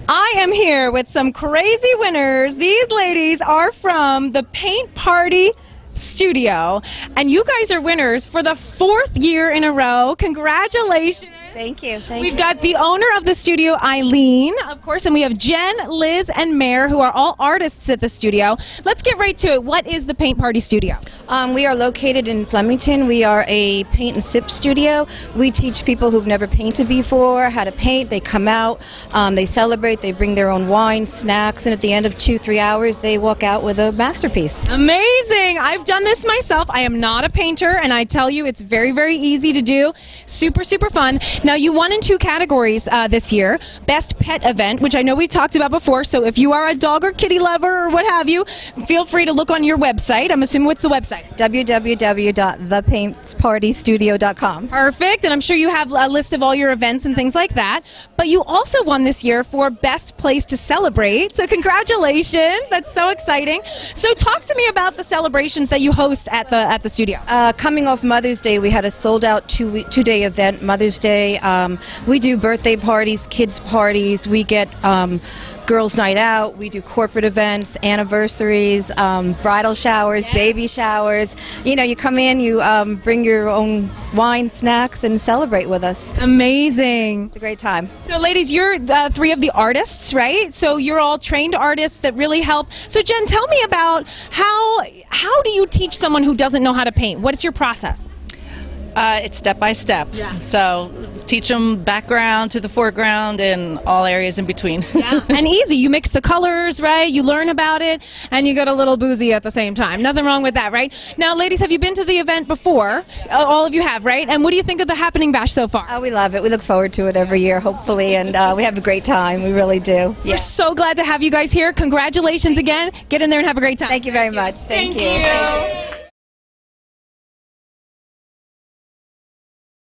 I am here with some crazy winners. These ladies are from the Paint Party Studio, and you guys are winners for the 4th year in a row. Congratulations. Thank you. We've got the owner of the studio, Eileen, of course, and we have Jen, Liz, and Mare, who are all artists at the studio. Let's get right to it. What is the Paint Party Studio? We are located in Flemington. We are a paint and sip studio. We teach people who've never painted before how to paint. They come out, they celebrate, they bring their own wine, snacks, and at the end of 2-3 hours, they walk out with a masterpiece. Amazing. I've done this myself. I am not a painter, and I tell you, it's very, very easy to do. Super, super fun. Now, you won in 2 categories this year. Best Pet Event, which I know we've talked about before, so if you are a dog or kitty lover or what have you, feel free to look on your website. I'm assuming, what's the website? www.thepaintpartystudio.com. Perfect, and I'm sure you have a list of all your events and things like that. But you also won this year for Best Place to Celebrate, so congratulations. That's so exciting. So talk to me about the celebrations that you host at the studio. Coming off Mother's Day, we had a sold-out two-day event, Mother's Day. We do birthday parties, kids parties. We get girls' night out. We do corporate events, anniversaries, bridal showers, baby showers. You know, you come in, you bring your own wine, snacks, and celebrate with us. Amazing. It's a great time. So, ladies, you're 3 of the artists, right? So you're all trained artists that really help. So, Jen, tell me about how do you teach someone who doesn't know how to paint? What is your process? It's step by step. Yeah. So teach them background to the foreground and all areas in between. Yeah. And easy. You mix the colors, right? You learn about it, and you get a little boozy at the same time. Nothing wrong with that, right? Now, ladies, have you been to the event before? All of you have, right? And what do you think of the Happening Bash so far? Oh, we love it. We look forward to it every year, hopefully, and we have a great time. We really do. We're so glad to have you guys here. Congratulations again. Get in there and have a great time. Thank you very much. Thank you. Thank you.